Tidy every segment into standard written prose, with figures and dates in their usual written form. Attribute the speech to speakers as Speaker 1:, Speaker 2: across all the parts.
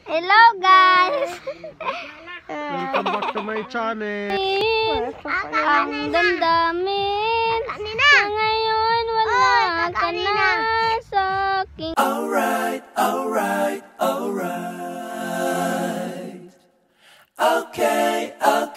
Speaker 1: Hello guys!
Speaker 2: Welcome back to my channel.
Speaker 1: Ang damdamin na ngayon wala ka na sa aking.
Speaker 3: Alright. Okay.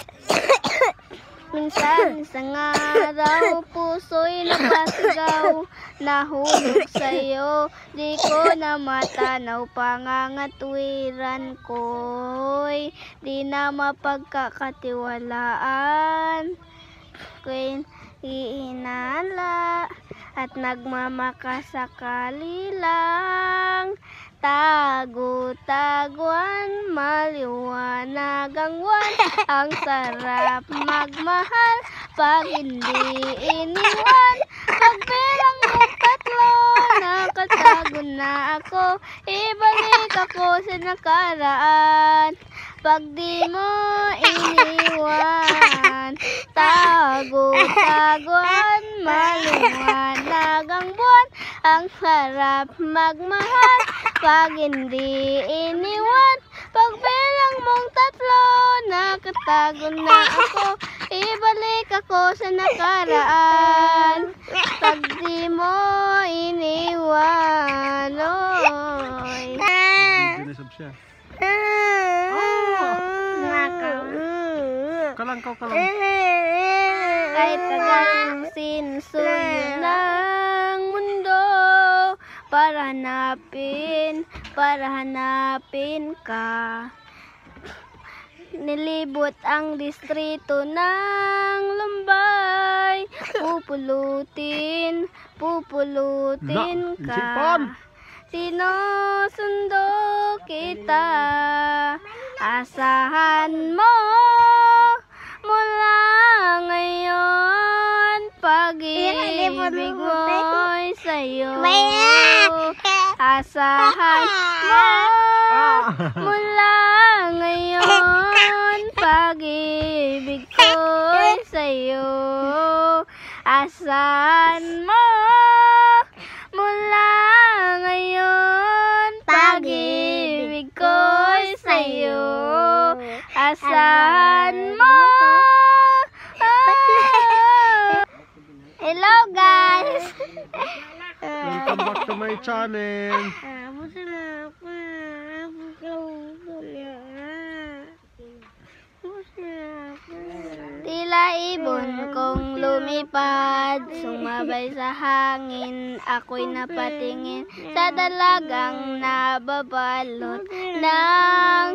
Speaker 1: Minsan isang araw, puso'y napasigaw, nahulog sa'yo, di ko na matanaw, pangangatwiran ko'y di na mapagkakatiwalaan, ko'y iinala at nagmamakasakali lang. Tago-taguan, maliwanag ang buwan, ang sarap magmahal pag hindi iniwan. Pagbilang mo tatlo, nakatago na ako, ibalik ako sa nakaraan. Pag di mo iniwan, tago-taguan, maliwanag ang buwan, ang sarap magmahal pag hindi iniwan. Pagbilang mong tatlo, nakatago na ako, ibalik ako sa nakaraan. Pag di mo iniwan, oy.
Speaker 2: Binisab siya. Kalang.
Speaker 1: Kahit tagang sinusuyo ng mundo para hanapin ka. Nilibot ang distrito ng Lumbay, pupulutin ka. Sinusundo kita, asahan mo mula ngayon, pag-ibig mo'y sa'yo. Asahan mo mula ngayon, pag-ibig ko'y sa'yo. Asahan mo mula ngayon, pag-ibig ko'y sa'yo. Asahan mo. Hello guys!
Speaker 2: Welcome back to my channel.
Speaker 1: Tila ibon kong lumipad, sumabay sa hangin, ako'y napatingin sa dalagang nababalot ng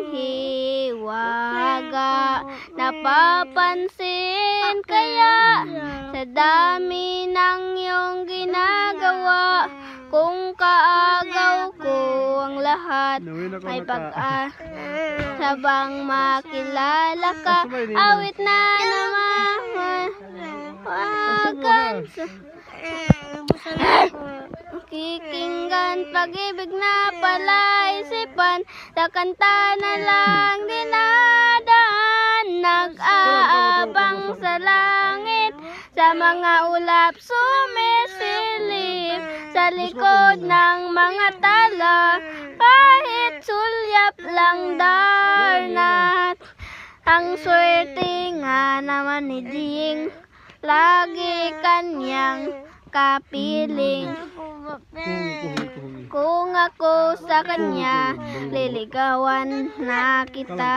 Speaker 1: hiwaga. Napapansin kaya sa dami ng iyong ginagawa, kung kaagaw ko ang lahat ay sabang makilala ka, awit na naman wagan kikinggan, pag-ibig na palaisipan, sa kanta na lang dinadaan, nag-aabang sa langit, sa mga ulap sumisilip, sa likod ng mga tala, kahit sulyap lang darnat. Ang swerte nga naman ni Ding, lagi kanyang kapiling. Kung ako sa kanya, liligawan na kita.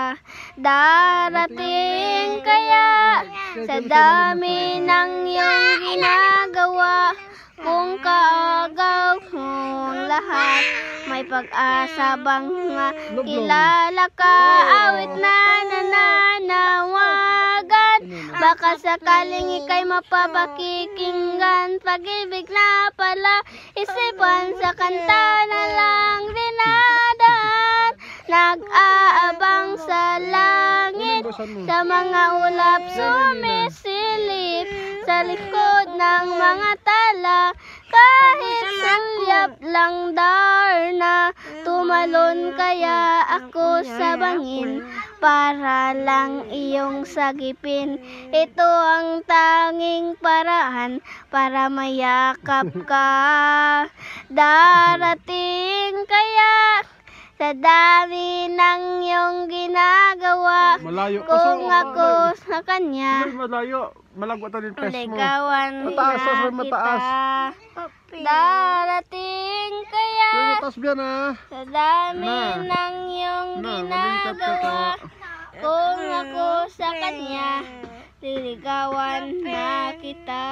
Speaker 1: Darating kaya sa dami ng iyong ginagawa, kung kaagaw mong lahat, may pag-asa bang kilala ka, awit na nananawagan, baka sakaling ika'y mapapakikinggan, pag-ibig na pala isipan, sa kanta na lang dinadaan, nag-aabang sa langit, sa mga ulap sumisilip, sa likod ng mga tala, kahit sulyap lang darna, tumalon kaya ako sa bangin, para lang iyong sagipin. Ito ang tanging paraan para mayakap ka. Darating kaya Sa dami ng iyong ginagawa,
Speaker 2: Malayo.
Speaker 1: kung ako sa kanya,
Speaker 2: Malayo. Malagwa tayo yung pes mo.
Speaker 1: ligawan
Speaker 2: Mataas,
Speaker 1: na
Speaker 2: mas mataas.
Speaker 1: kita. Darating kaya
Speaker 2: Pero mataas biyan ah.
Speaker 1: sa dami
Speaker 2: Na.
Speaker 1: ng iyong
Speaker 2: Malikat ka
Speaker 1: ginagawa,
Speaker 2: ka.
Speaker 1: kung ako sa kanya, liligawan na kita.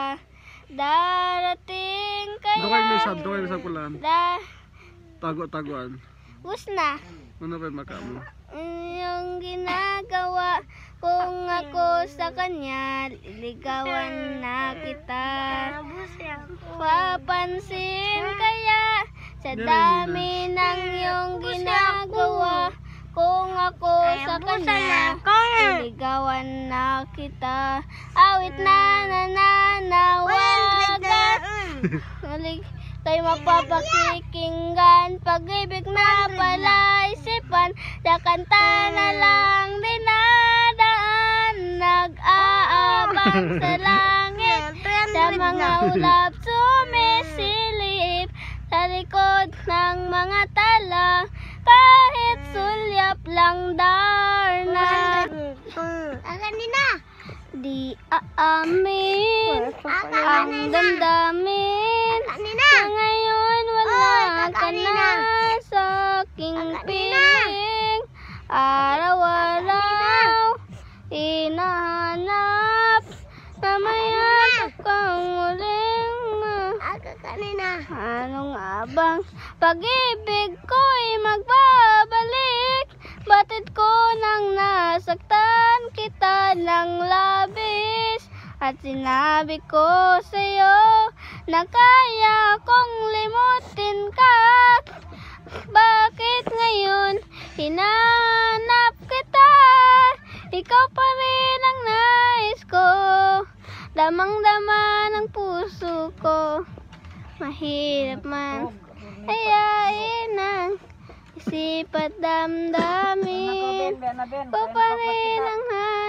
Speaker 1: Darating
Speaker 2: Doon kayo
Speaker 1: kaya
Speaker 2: may sab. Doon kayo may sab kulan. Tago-taguan.
Speaker 1: na
Speaker 2: Ano pa yung maka mo?
Speaker 1: iyong ginagawa, kung ako sa kanya, liligawan na kita. Papansin kaya sa dami ng iyong ginagawa, kung ako sa kanya, liligawan na kita. Awit na nananawagan, kay mapapakikinggan, pag-ibig na palaisipan, sa kanta na lang dinadaan, nag-aabang sa langit, sa mga ulap sumisilip, sa likod ng mga tala, kahit sulyap lang darna. Di aamin ang damdamin na ngayon wala ka na sa aking piling. Araw-araw hinahanap na mayroon kang muling anong abang pag-ibig ko'y magbabalik. Batid ko nang nasaktan kita ng labis, at sinabi ko sa'yo na kaya kong limutin ka. Bakit ngayon hinanap kita? Ikaw pa rin ang nais ko, damang-dama ng puso ko. Mahirap man ayain ang isip at damdamin ko pa rin ang